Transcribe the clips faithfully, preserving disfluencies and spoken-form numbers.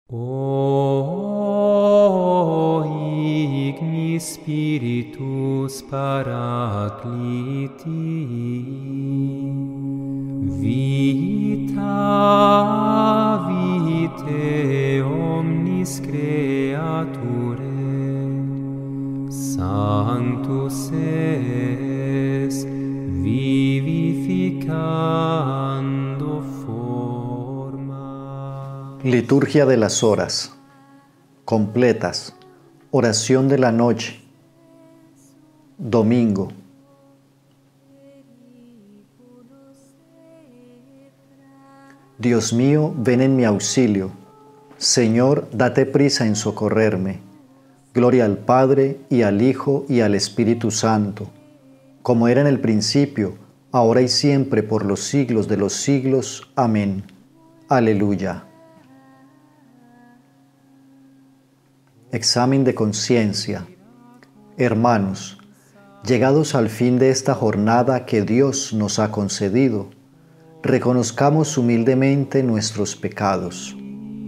O ignis Spiritus Paracliti, vita vitae omnis creaturae, Sanctus es vivificando forma. Liturgia de las horas completas. Oración de la noche. Domingo. Dios mío, ven en mi auxilio. Señor, date prisa en socorrerme. Gloria al Padre, y al Hijo, y al Espíritu Santo, como era en el principio, ahora y siempre, por los siglos de los siglos. Amén. Aleluya. Examen de conciencia. Hermanos, llegados al fin de esta jornada que Dios nos ha concedido, reconozcamos humildemente nuestros pecados.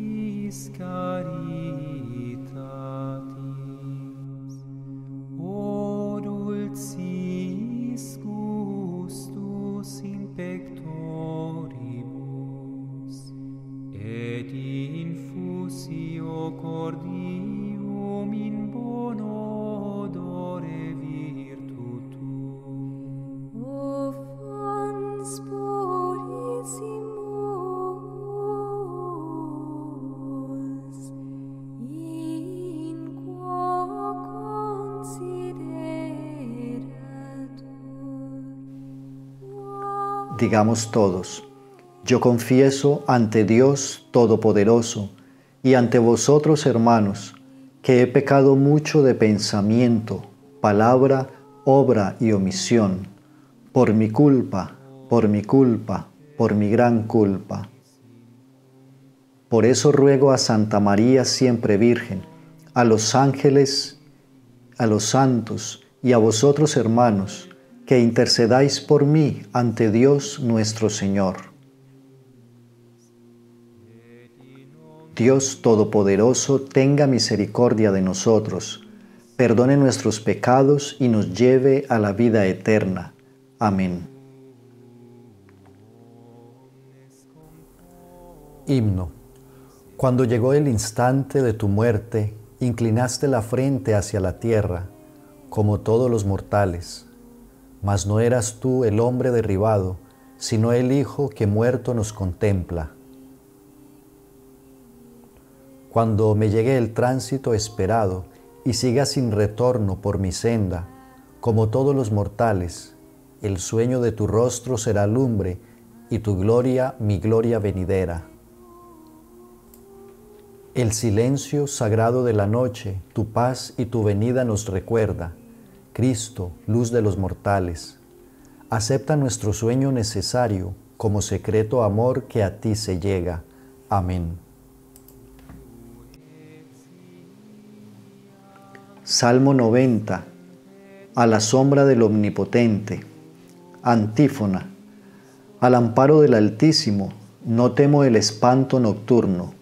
Digamos todos: yo confieso ante Dios Todopoderoso y ante vosotros, hermanos, que he pecado mucho de pensamiento, palabra, obra y omisión, por mi culpa, por mi culpa, por mi gran culpa. Por eso ruego a Santa María siempre Virgen, a los ángeles, a los santos y a vosotros, hermanos, que intercedáis por mí ante Dios nuestro Señor. Dios Todopoderoso tenga misericordia de nosotros, perdone nuestros pecados y nos lleve a la vida eterna. Amén. Himno. Cuando llegó el instante de tu muerte, inclinaste la frente hacia la tierra, como todos los mortales. Mas no eras tú el hombre derribado, sino el Hijo que muerto nos contempla. Cuando me llegue el tránsito esperado y siga sin retorno por mi senda, como todos los mortales, el sueño de tu rostro será lumbre y tu gloria mi gloria venidera. El silencio sagrado de la noche, tu paz y tu venida nos recuerda. Cristo, luz de los mortales, acepta nuestro sueño necesario como secreto amor que a ti se llega. Amén. Salmo noventa. A la sombra del Omnipotente. Antífona. Al amparo del Altísimo, no temo el espanto nocturno.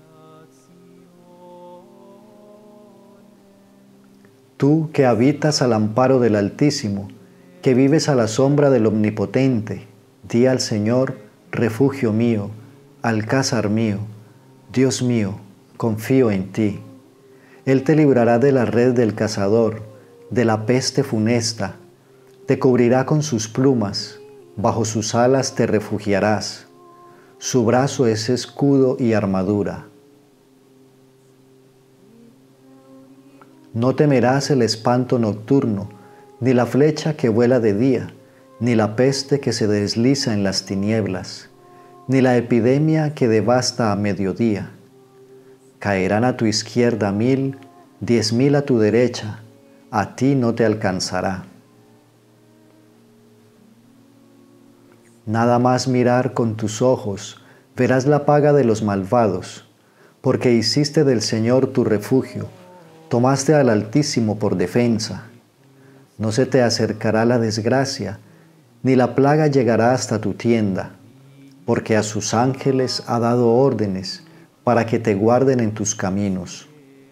Tú que habitas al amparo del Altísimo, que vives a la sombra del Omnipotente, di al Señor, refugio mío, alcázar mío, Dios mío, confío en ti. Él te librará de la red del cazador, de la peste funesta, te cubrirá con sus plumas, bajo sus alas te refugiarás. Su brazo es escudo y armadura. No temerás el espanto nocturno, ni la flecha que vuela de día, ni la peste que se desliza en las tinieblas, ni la epidemia que devasta a mediodía. Caerán a tu izquierda mil, diez mil a tu derecha, a ti no te alcanzará. Nada más mirar con tus ojos, verás la paga de los malvados, porque hiciste del Señor tu refugio, tomaste al Altísimo por defensa. No se te acercará la desgracia, ni la plaga llegará hasta tu tienda, porque a sus ángeles ha dado órdenes para que te guarden en tus caminos.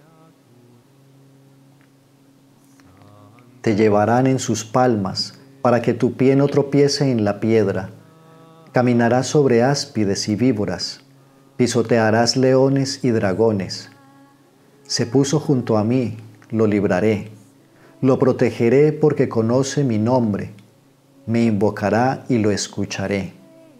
Te llevarán en sus palmas, para que tu pie no tropiece en la piedra. Caminarás sobre áspides y víboras, pisotearás leones y dragones. Se puso junto a mí, lo libraré, lo protegeré porque conoce mi nombre, me invocará y lo escucharé.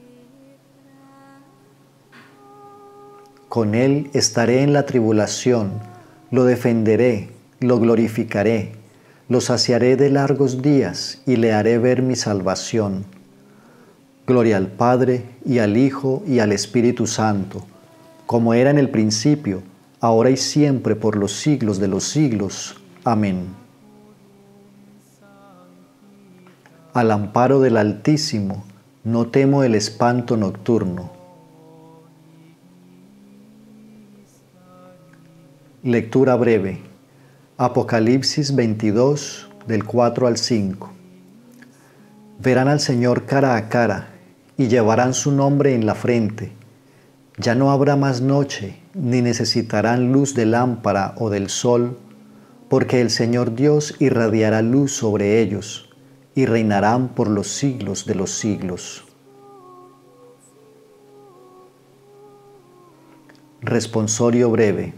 Con él estaré en la tribulación, lo defenderé, lo glorificaré, lo saciaré de largos días y le haré ver mi salvación. Gloria al Padre, y al Hijo, y al Espíritu Santo, como era en el principio, ahora y siempre, por los siglos de los siglos. Amén. Al amparo del Altísimo, no temo el espanto nocturno. Lectura breve. Apocalipsis veintidós, del cuatro al cinco. Verán al Señor cara a cara, y llevarán su nombre en la frente. Ya no habrá más noche, ni necesitarán luz de lámpara o del sol, porque el Señor Dios irradiará luz sobre ellos, y reinarán por los siglos de los siglos. Responsorio breve.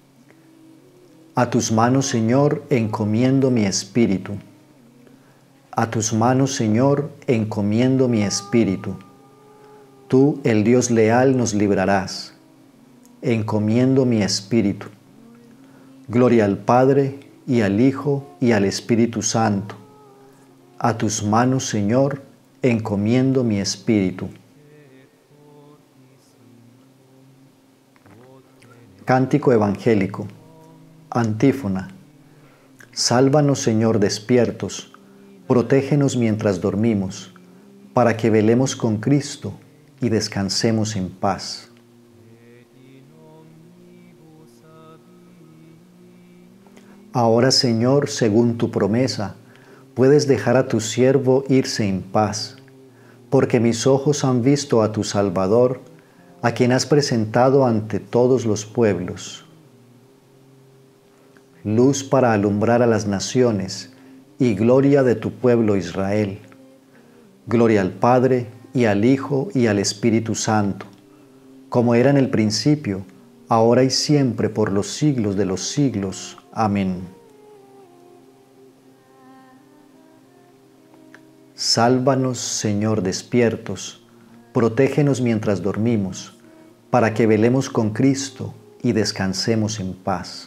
A tus manos, Señor, encomiendo mi espíritu. A tus manos, Señor, encomiendo mi espíritu. Tú, el Dios leal, nos librarás. Encomiendo mi espíritu. Gloria al Padre, y al Hijo, y al Espíritu Santo. A tus manos, Señor, encomiendo mi espíritu. Cántico evangélico. Antífona. Sálvanos, Señor, despiertos, protégenos mientras dormimos, para que velemos con Cristo y descansemos en paz. Ahora, Señor, según tu promesa, puedes dejar a tu siervo irse en paz, porque mis ojos han visto a tu Salvador, a quien has presentado ante todos los pueblos. Luz para alumbrar a las naciones y gloria de tu pueblo Israel. Gloria al Padre, y al Hijo, y al Espíritu Santo, como era en el principio, ahora y siempre, por los siglos de los siglos. Amén. Sálvanos, Señor, despiertos, protégenos mientras dormimos, para que velemos con Cristo y descansemos en paz.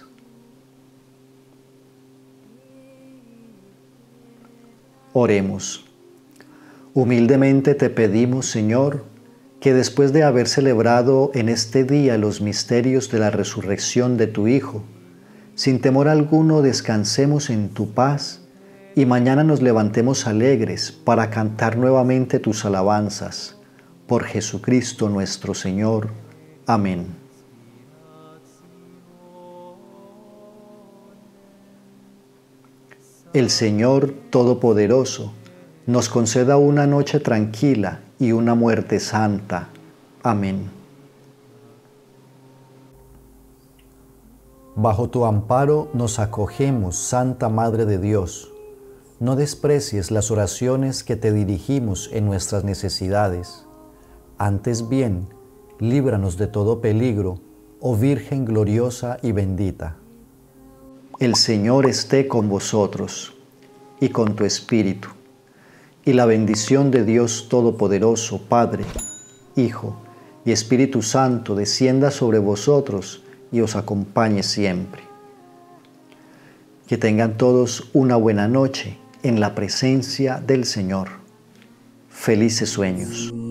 Oremos. Humildemente te pedimos, Señor, que después de haber celebrado en este día los misterios de la resurrección de tu Hijo, sin temor alguno descansemos en tu paz y mañana nos levantemos alegres para cantar nuevamente tus alabanzas. Por Jesucristo nuestro Señor. Amén. El Señor Todopoderoso nos conceda una noche tranquila y una muerte santa. Amén. Bajo tu amparo nos acogemos, Santa Madre de Dios. No desprecies las oraciones que te dirigimos en nuestras necesidades. Antes bien, líbranos de todo peligro, oh Virgen gloriosa y bendita. El Señor esté con vosotros y con tu espíritu, y la bendición de Dios Todopoderoso, Padre, Hijo y Espíritu Santo descienda sobre vosotros y os acompañe siempre. Que tengan todos una buena noche en la presencia del Señor. Felices sueños.